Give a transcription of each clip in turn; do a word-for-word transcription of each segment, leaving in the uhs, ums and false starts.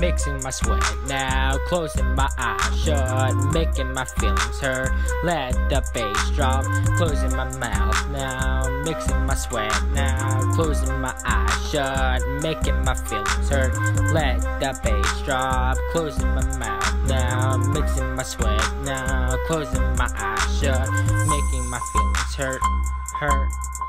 mixing my sweat now, closing my eyes shut, making my feelings hurt. Let the bass drop, closing my mouth now, mixing my sweat now, closing my eyes shut, making my feelings hurt. Let the bass drop, closing my mouth now, mixing my sweat now, closing my eyes shut, making my feelings hurt, hurt,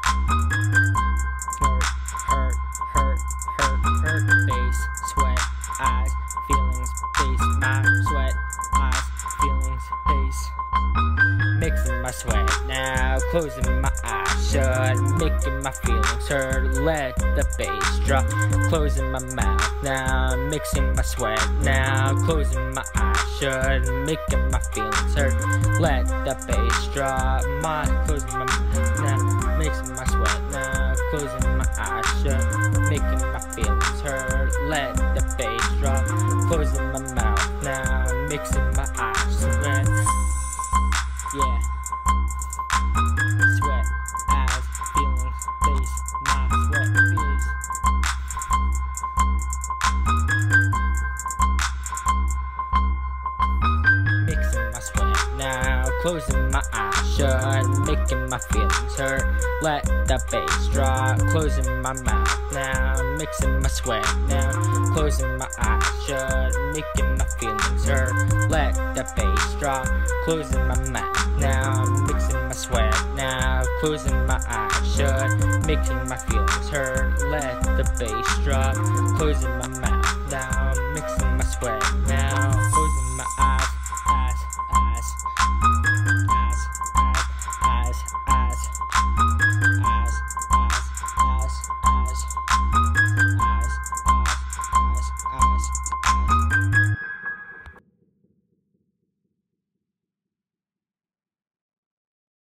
hurt, hurt, hurt, hurt, hurt. Bass, sweat, eyes, feelings, bass, my sweat, eyes, feelings, bass. Mixing my sweat now, closing my eyes shut, making my feelings hurt. Let the bass drop, closing my mouth now, mixing my sweat now, closing my eyes shut, making my feelings hurt. Let the bass drop, my closing my mouth now, mixing my sweat now, closing my eyes shut, making my feelings hurt. Let the bass drop, closing my mouth now, mixing my eyes sweat. Yeah. Sweat, eyes, feelings, face, my sweat, face. Mixing my sweat now, closing my eyes shut, making my feelings hurt. Let the bass drop, closing my mouth now, mixing my sweat now, closing my eyes shut, making my feelings hurt. Let the bass drop, closing my mouth now, mixing my sweat now, closing my eyes shut, making my feelings hurt. Let the bass drop, closing my mouth now, mixing my sweat now.